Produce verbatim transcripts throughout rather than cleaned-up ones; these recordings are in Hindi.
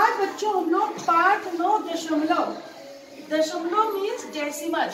आज बच्चों हम लोग पाठ नौ दशमलव दशमलव मीन्स डेसिमल।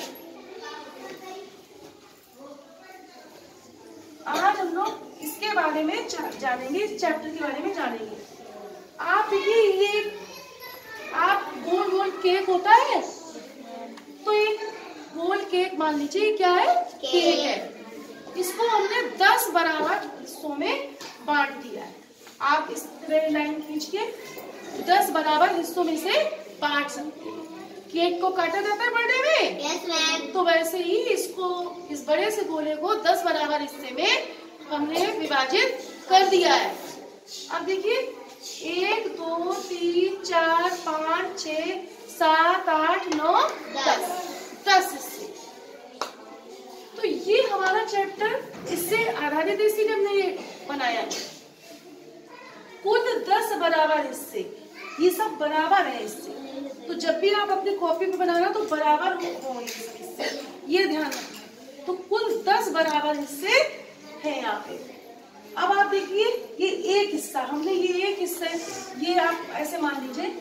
आज हम लोग इसके बारे में जानेंगे, इस चैप्टर के बारे में जानेंगे। आप देखिए, ये आप गोल गोल केक होता है, तो एक गोल केक मान लीजिए क्या है, केक है। इसको हमने दस बराबर हिस्सों में बांट दिया है। आप इस तरह लाइन खींच के दस बराबर हिस्सों में से बांट सकते हैं। केक को काटा जाता है बर्थडे में, yes, ma'am। तो वैसे ही इसको, इस बड़े से गोले को दस बराबर हिस्से में हमने विभाजित कर दिया है। अब देखिए, एक दो तीन चार पाँच छः सात आठ नौ दस दस हिस्से। तो ये हमारा चैप्टर इससे आधारित, इसीलिए हमने ये बनाया है। कुल दस बराबर हिस्से, ये सब बराबर है इससे। तो जब भी आप अपनी कॉपी पे बनाना तो बराबर हो हिस्से, ये ध्यान रखना। तो कुल दस बराबर हिस्से हैं यहाँ पे। अब आप देखिए, ये एक हिस्सा, हमने ये एक हिस्सा, ये आप ऐसे मान लीजिए,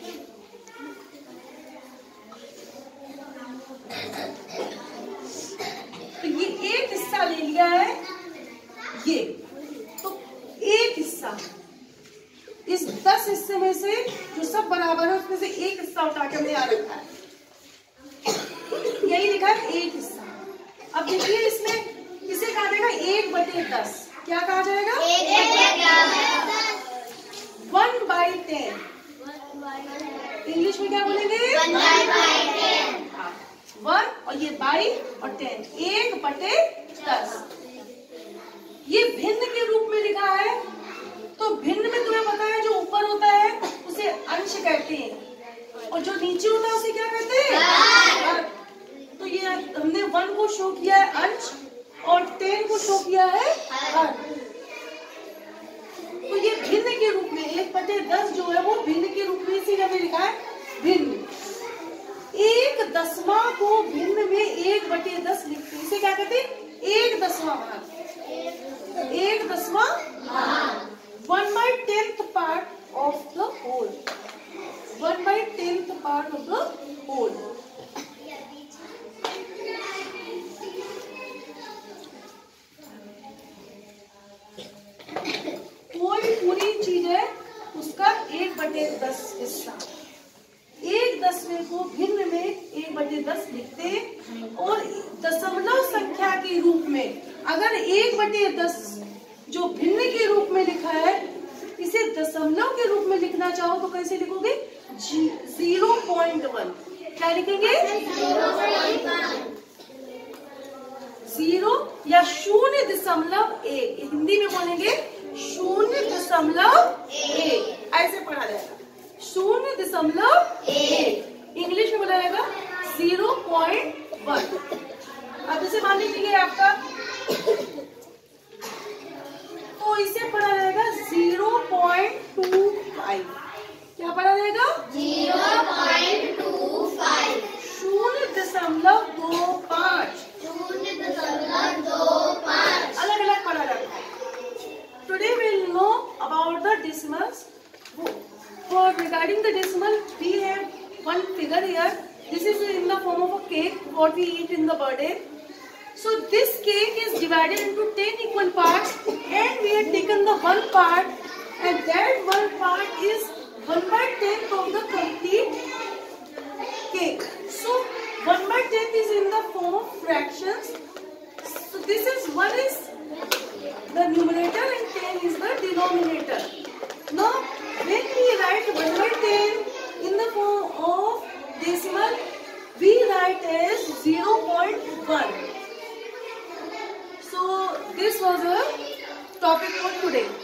तो ये एक हिस्सा ले लिया है, ये तो एक हिस्सा इस दस हिस्से में से जो सब बराबर है उसमें से एक हिस्सा उठा के हमने यहाँ रखा है, यही लिखा है एक हिस्सा। अब देखिए, इसमें किसे कहा जाएगा, एक बटे दस। क्या कहा जाएगा, वन बाई टेन। इंग्लिश में क्या बोलेंगे, वन और ये बाई और टेन, एक बटे दस। ये भिन्न के रूप में लिखा है, तो भिन्न में तुम्हें पता है, जो ऊपर होता है उसे अंश कहते हैं और जो नीचे होता है उसे क्या कहते हैं, तो ये हमने वन को शो किया है अंश और टेन को शो किया है हर। तो ये भिन्न के रूप में, एक बटे दस जो है वो भिन्न के रूप में, इसीलिए हमने लिखा है भिन्न। एक दसवां को भिन्न में एक बटे दस लिखते हैं, इसे क्या कहते हैं, एक दसवां भाग, एक दसवां भाग, one by tenth part of the whole, one by tenth part of the whole. कोई पूरी चीज है उसका एक बटे दस हिस्सा, एक दसवें को भिन्न में एक बटे दस लिखते हैं। और दशमलव संख्या के रूप में अगर एक बटे दस जो भिन्न के रूप में लिखा है, इसे दशमलव के रूप में लिखना चाहो तो कैसे लिखोगे, जीरो पॉइंट वन। क्या लिखेंगे, जीरो या शून्य दशमलव एक, हिंदी में बोलेंगे शून्य दशमलव एक, ऐसे पढ़ा जाएगा, शून्य दशमलव एक। इंग्लिश में बोला जाएगा जीरो पॉइंट वन। अब इसे मान लीजिए आपका, तो इसे पढ़ा जाएगा जीरो पॉइंट टू फाइव। क्या पढ़ा जाएगा, जीरो पॉइंट टू फाइव, शून्य दशमलव दो पाँच, शून्य दशमलव दो पाँच, अलग अलग पढ़ा जाता है। Today we will know about the decimals. For regarding the decimal, we have one figure here. This is in the form of a cake, what we eat in the birthday. So this cake is divided into ten equal parts, and we have taken the one part, and that one part is one by tenth of the complete cake. So one by tenth is in the form of fractions. So this is one is the numerator and ten is the denominator. Now when we write one by ten in the form of decimal, we write as zero point one. So this was a topic for today.